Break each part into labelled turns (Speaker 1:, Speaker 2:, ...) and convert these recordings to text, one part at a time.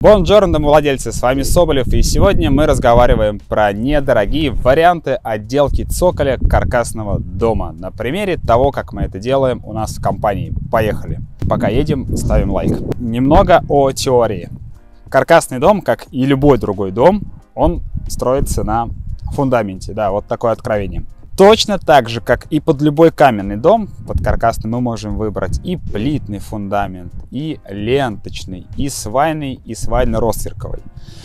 Speaker 1: Бонжорно, домовладельцы, с вами Соболев, и сегодня мы разговариваем про недорогие варианты отделки цоколя каркасного дома на примере того, как мы это делаем у нас в компании. Поехали! Пока едем, ставим лайк. Немного о теории. Каркасный дом, как и любой другой дом, он строится на фундаменте. Да, вот такое откровение. Точно так же, как и под любой каменный дом, под каркасный мы можем выбрать и плитный фундамент, и ленточный, и свайно-ростверковый.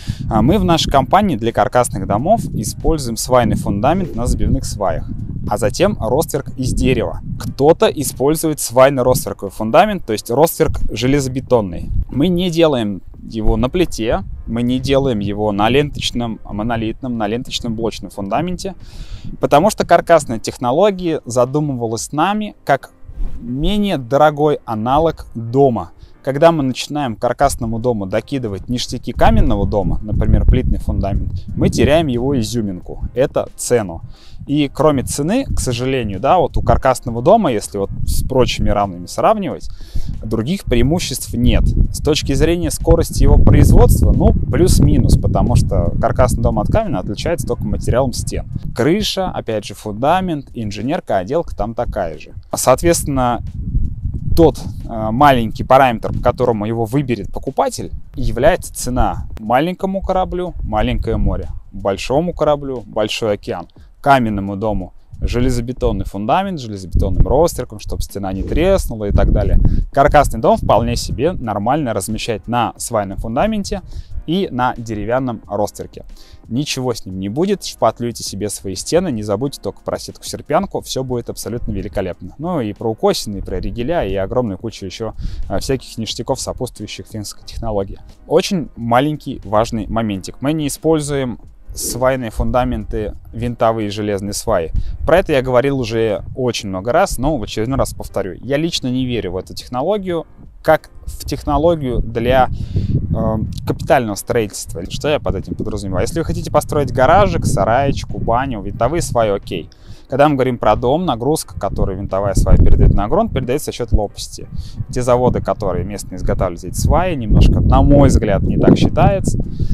Speaker 1: Мы в нашей компании для каркасных домов используем свайный фундамент на забивных сваях, а затем ростверк из дерева. Кто-то использует свайно-ростверковый фундамент, то есть ростверк железобетонный. Мы не делаем его на плите, мы не делаем его на ленточном монолитном, на ленточном блочном фундаменте, потому что каркасная технология задумывалась нами как менее дорогой аналог дома. Когда мы начинаем к каркасному дому докидывать ништяки каменного дома, например, плитный фундамент, мы теряем его изюминку, это цену. И кроме цены, к сожалению, да, вот у каркасного дома, если вот с прочими равными сравнивать, других преимуществ нет. С точки зрения скорости его производства, ну, плюс-минус, потому что каркасный дом от камня отличается только материалом стен. Крыша, опять же, фундамент, инженерка, отделка там такая же. Соответственно, тот маленький параметр, по которому его выберет покупатель, является цена. Маленькому кораблю – маленькое море, большому кораблю – большой океан, каменному дому – железобетонный фундамент с железобетонным ростверком, чтобы стена не треснула и так далее. Каркасный дом вполне себе нормально размещать на свайном фундаменте и на деревянном ростверке. Ничего с ним не будет, шпатлюйте себе свои стены, не забудьте только про сетку-серпянку, все будет абсолютно великолепно. Ну и про укосины, и про ригеля, и огромную кучу еще всяких ништяков, сопутствующих финской технологии. Очень маленький важный моментик. Мы не используем свайные фундаменты, винтовые железные сваи. Про это я говорил уже очень много раз, но в очередной раз повторю. Я лично не верю в эту технологию, как в технологию для капитального строительства. Что я под этим подразумеваю? Если вы хотите построить гаражик, сараечку, баню, винтовые сваи, окей. Когда мы говорим про дом, нагрузка, которую винтовая свая передает на грунт, передается за счет лопасти. Те заводы, которые местные изготавливают эти сваи, немножко, на мой взгляд, не так считаются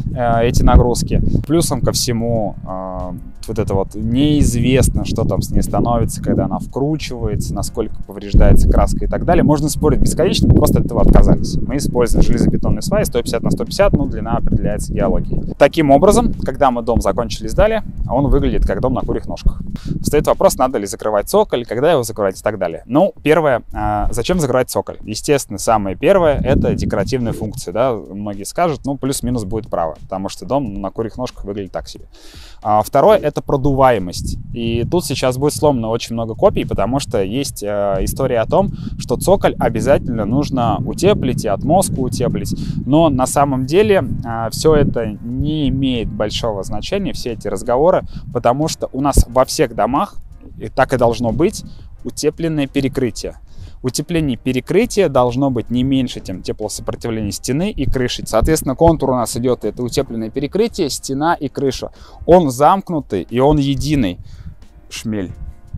Speaker 1: эти нагрузки. Плюсом ко всему, вот это вот неизвестно, что там с ней становится, когда она вкручивается, насколько повреждается краска и так далее. Можно спорить бесконечно, мы просто от этого отказались. Мы используем железобетонные сваи 150 на 150, ну, длина определяется геологией. Таким образом, когда мы дом закончили, сдали, он выглядит как дом на курьих ножках. Стоит вопрос, надо ли закрывать цоколь, когда его закрывать и так далее. Ну, первое, зачем закрывать цоколь? Естественно, самое первое, это декоративная функция, да, многие скажут, ну, плюс-минус будет право, потому что дом на курьих ножках выглядит так себе. Второе, это продуваемость. И тут сейчас будет сломано очень много копий, потому что есть история о том, что цоколь обязательно нужно утеплить и отмостку утеплить. Но на самом деле все это не имеет большого значения, все эти разговоры, потому что у нас во всех домах, и так и должно быть, утепленное перекрытие. Утепление перекрытия должно быть не меньше, чем теплосопротивление стены и крыши. Соответственно, контур у нас идет, это утепленное перекрытие, стена и крыша. Он замкнутый и он единый. Шмель.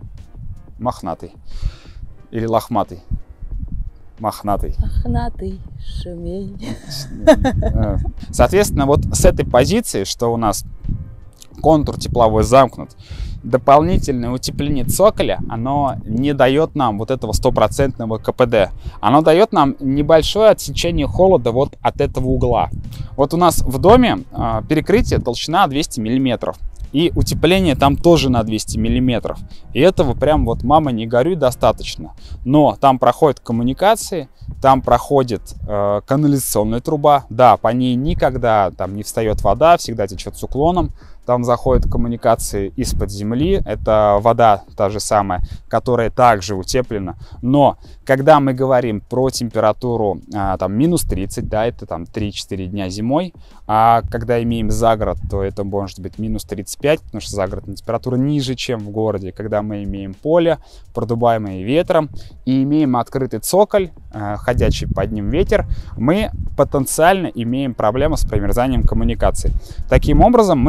Speaker 1: Мохнатый. Или лохматый. Мохнатый.
Speaker 2: Мохнатый шмель.
Speaker 1: Соответственно, вот с этой позиции, что у нас контур тепловой замкнут, дополнительное утепление цоколя, оно не дает нам вот этого стопроцентного КПД. Оно дает нам небольшое отсечение холода вот от этого угла. Вот у нас в доме перекрытие толщина 200 мм. И утепление там тоже на 200 мм. И этого прям вот мама не горюй достаточно. Но там проходят коммуникации, там проходит канализационная труба. Да, по ней никогда там не встает вода, всегда течет с уклоном. Там заходят коммуникации из-под земли. Это вода та же самая, которая также утеплена. Но когда мы говорим про температуру там минус 30, да, это там 3-4 дня зимой. А когда имеем загород, то это может быть минус 35, потому что загородная температура ниже, чем в городе. Когда мы имеем поле, продуваемое ветром, и имеем открытый цоколь, ходячий под ним ветер, мы потенциально имеем проблему с промерзанием коммуникаций. Таким образом, мы в нашей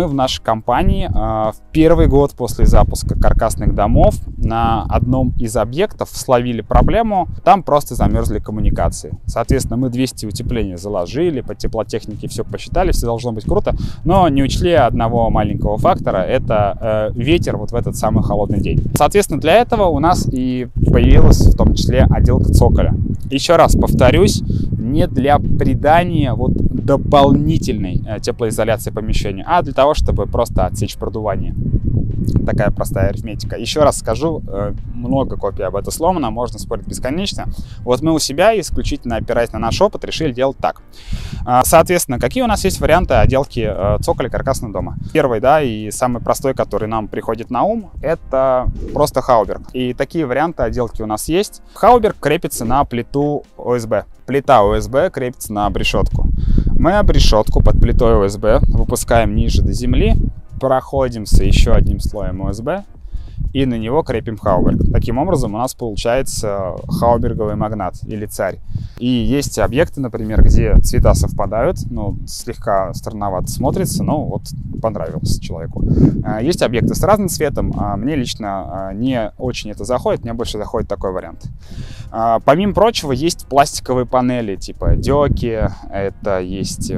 Speaker 1: компании в первый год после запуска каркасных домов на одном из объектов словили проблему, там просто замерзли коммуникации. Соответственно, мы 200 утепления заложили, по теплотехнике все посчитали, все должно быть круто, но не учли одного маленького фактора, это ветер вот в этот самый холодный день. Соответственно, для этого у нас и появилась в том числе отделка цоколя. Еще раз повторюсь, не для придания вот дополнительной теплоизоляции помещения, а для того, чтобы просто отсечь продувание. Такая простая арифметика. Еще раз скажу, много копий об этом сломано, можно спорить бесконечно. Вот мы у себя, исключительно опираясь на наш опыт, решили делать так. Соответственно, какие у нас есть варианты отделки цоколя каркасного дома? Первый, да, и самый простой, который нам приходит на ум, это просто хауберг. И такие варианты отделки у нас есть. Хауберг крепится на плиту ОСБ. Плита ОСБ крепится на обрешетку. Мы обрешетку под плитой ОСБ выпускаем ниже до земли, проходимся еще одним слоем ОСБ и на него крепим хауберг. Таким образом у нас получается хауберговый магнат или царь. И есть объекты, например, где цвета совпадают, ну, слегка странновато смотрится, но вот понравилось человеку. Есть объекты с разным цветом, а мне лично не очень это заходит, мне больше заходит такой вариант. Помимо прочего, есть пластиковые панели типа Дёки, это есть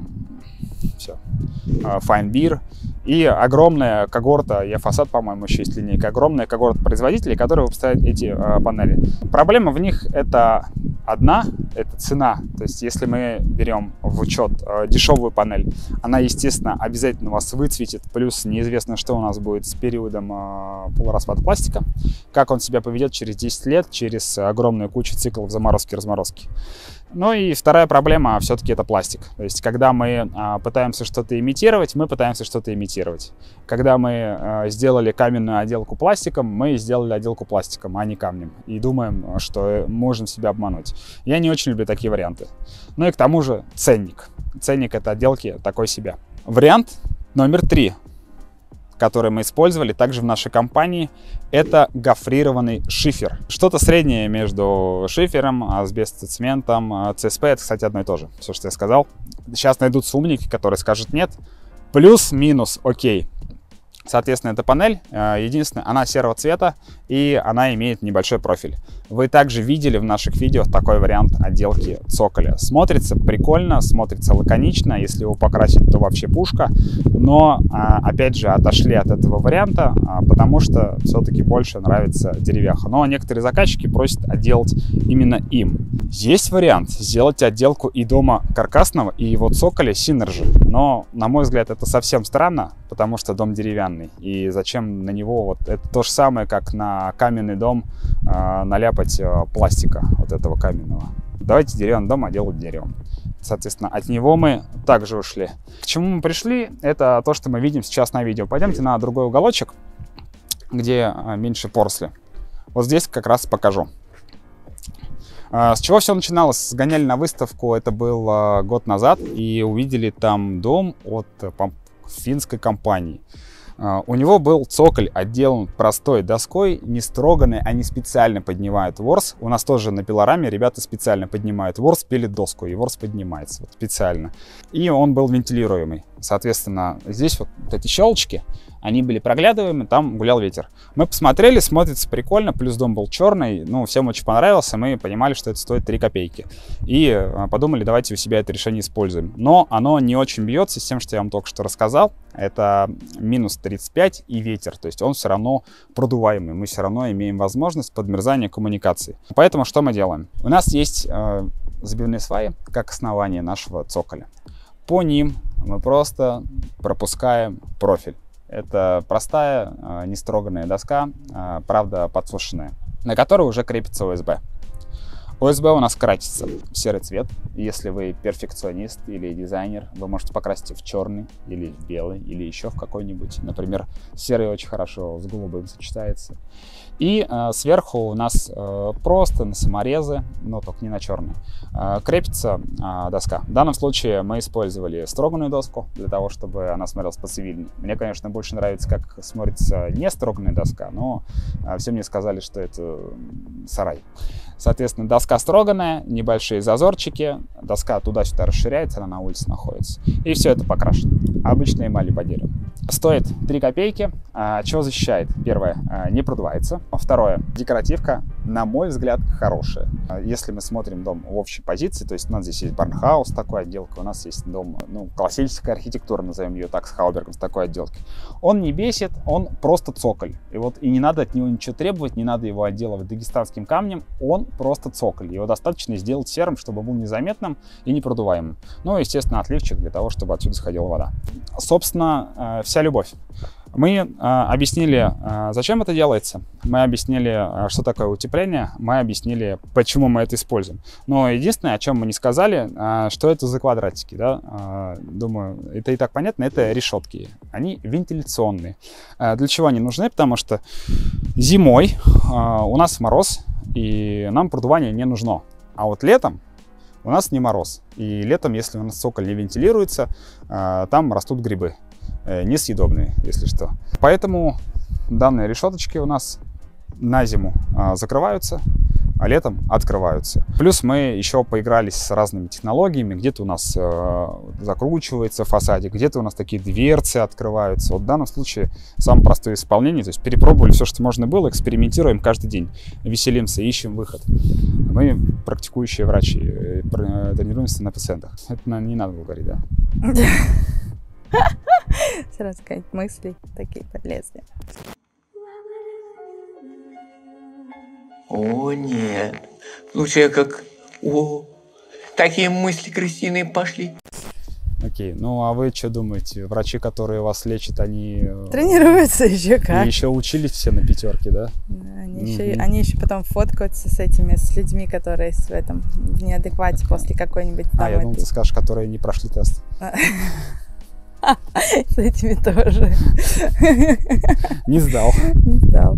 Speaker 1: все, Fine Beer. И огромная когорта, фасад, по-моему, еще есть линейка, огромная когорта производителей, которые выпускают эти панели. Проблема в них это одна, это цена. То есть, если мы берем в учет дешевую панель, она, естественно, обязательно вас выцветит, плюс неизвестно, что у нас будет с периодом полураспада пластика, как он себя поведет через 10 лет, через огромную кучу циклов заморозки-разморозки. Ну и вторая проблема все-таки это пластик. То есть, когда мы пытаемся что-то имитировать, мы пытаемся что-то имитировать. Когда мы сделали каменную отделку пластиком, мы сделали отделку пластиком, а не камнем. И думаем, что можем себя обмануть. Я не очень люблю такие варианты. Ну и к тому же ценник. Ценник этой отделки такой себе. Вариант номер 3, который мы использовали также в нашей компании, это гофрированный шифер. Что-то среднее между шифером, асбестоцементом, ЦСП. Это, кстати, одно и то же, все, что я сказал. Сейчас найдутся умники, которые скажут нет. Плюс-минус окей. Соответственно, эта панель, единственное, она серого цвета и она имеет небольшой профиль. Вы также видели в наших видео такой вариант отделки цоколя. Смотрится прикольно, смотрится лаконично, если его покрасить, то вообще пушка. Но, опять же, отошли от этого варианта, потому что все-таки больше нравится деревяха. Но некоторые заказчики просят отделать именно им. Есть вариант сделать отделку и дома каркасного, и его цоколя Synergy. Но, на мой взгляд, это совсем странно, потому что дом деревянный. И зачем на него, вот это то же самое, как на каменный дом наляпать пластика вот этого каменного. Давайте деревянный дом отделать деревом. Соответственно, от него мы также ушли. К чему мы пришли, это то, что мы видим сейчас на видео. Пойдемте на другой уголочек, где меньше поросли. Вот здесь как раз покажу. С чего все начиналось? Сгоняли на выставку, это был год назад, и увидели там дом от финской компании. У него был цоколь отделан простой доской, не строганный, они специально поднимают ворс. У нас тоже на пилораме ребята специально поднимают ворс, пилят доску, и ворс поднимается вот, специально. И он был вентилируемый. Соответственно, здесь вот эти щелочки, они были проглядываемы, там гулял ветер. Мы посмотрели, смотрится прикольно, плюс дом был черный, ну, всем очень понравился, мы понимали, что это стоит 3 копейки. И подумали, давайте у себя это решение используем. Но оно не очень бьется с тем, что я вам только что рассказал. Это минус 35 и ветер, то есть он все равно продуваемый, мы все равно имеем возможность подмерзания коммуникации. Поэтому что мы делаем? У нас есть забивные сваи, как основание нашего цоколя. По ним мы просто пропускаем профиль. Это простая, нестроганная доска, правда подсушенная, на которой уже крепится ОСБ. ОСБ у нас красится в серый цвет. Если вы перфекционист или дизайнер, вы можете покрасить в черный или в белый, или еще в какой-нибудь. Например, серый очень хорошо с голубым сочетается. И сверху у нас просто на саморезы, но только не на черный, крепится доска. В данном случае мы использовали строганную доску для того, чтобы она смотрелась по-цивильно. Мне, конечно, больше нравится, как смотрится не строганная доска, но все мне сказали, что это сарай. Соответственно, доска строганная, небольшие зазорчики, доска туда-сюда расширяется, она на улице находится. И все это покрашено. Обычной эмалью по дереву. Стоит 3 копейки. Чего защищает? Первое, не продувается. Второе, декоративка, на мой взгляд, хорошая. Если мы смотрим дом в общей позиции, то есть у нас здесь есть барнхаус с такой отделкой, у нас есть дом, ну, классическая архитектура, назовем ее так, с хаубергом, с такой отделкой. Он не бесит, он просто цоколь. И не надо от него ничего требовать, не надо его отделывать дагестанским камнем, он просто цоколь. Его достаточно сделать серым, чтобы был незаметным и непродуваемым. Ну, естественно, отливчик для того, чтобы отсюда сходила вода. Собственно, вся любовь. Мы объяснили, зачем это делается, мы объяснили, что такое утепление, мы объяснили, почему мы это используем. Но единственное, о чем мы не сказали, что это за квадратики, да? Думаю, это и так понятно, это решетки. Они вентиляционные. Для чего они нужны? Потому что зимой у нас мороз, и нам продувание не нужно. А вот летом у нас не мороз. И летом, если у нас цоколь не вентилируется, там растут грибы. Несъедобные, если что. Поэтому данные решеточки у нас на зиму закрываются, а летом открываются. Плюс мы еще поигрались с разными технологиями. Где-то у нас закручивается фасадик, где-то у нас такие дверцы открываются. Вот в данном случае самое простое исполнение. То есть перепробовали все, что можно было, экспериментируем каждый день. Веселимся, ищем выход. Мы практикующие врачи, тренируемся на пациентах. Это не надо было говорить, да?
Speaker 2: Сразу сказать, мысли такие полезные.
Speaker 3: О, нет. Слушай, как... О, такие мысли крысиные пошли.
Speaker 1: Окей, ну а вы что думаете? Врачи, которые вас лечат, они...
Speaker 2: Тренируются еще как.
Speaker 1: И еще учились все на пятерке, да?
Speaker 2: Они еще потом фоткаются с людьми, которые в неадеквате после какой-нибудь...
Speaker 1: Я думал, ты скажешь, которые не прошли тест.
Speaker 2: С этими тоже.
Speaker 1: Не сдал.
Speaker 2: Не сдал.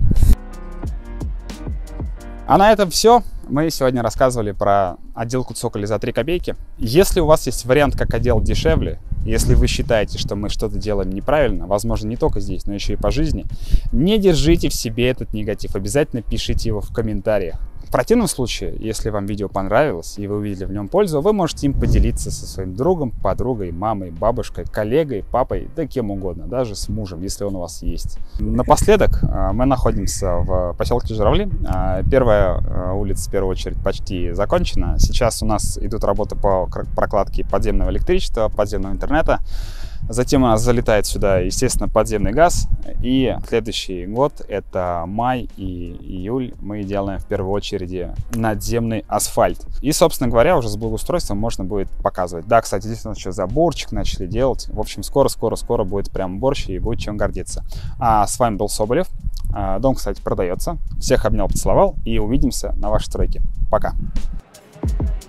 Speaker 1: А на этом все. Мы сегодня рассказывали про отделку цоколя за 3 копейки. Если у вас есть вариант, как отделать дешевле, если вы считаете, что мы что-то делаем неправильно, возможно, не только здесь, но еще и по жизни, не держите в себе этот негатив. Обязательно пишите его в комментариях. В противном случае, если вам видео понравилось и вы увидели в нем пользу, вы можете им поделиться со своим другом, подругой, мамой, бабушкой, коллегой, папой, да кем угодно, даже с мужем, если он у вас есть. Напоследок, мы находимся в поселке Журавли. Первая улица, в первую очередь, почти закончена. Сейчас у нас идут работы по прокладке подземного электричества, подземного интернета. Затем у нас залетает сюда, естественно, подземный газ. И следующий год, это май и июль, мы делаем в первую очередь надземный асфальт. И, собственно говоря, уже с благоустройством можно будет показывать. Да, кстати, здесь у нас еще заборчик начали делать. В общем, скоро будет прям борщ и будет чем гордиться. А с вами был Соболев. Дом, кстати, продается. Всех обнял, поцеловал и увидимся на вашей стройке. Пока!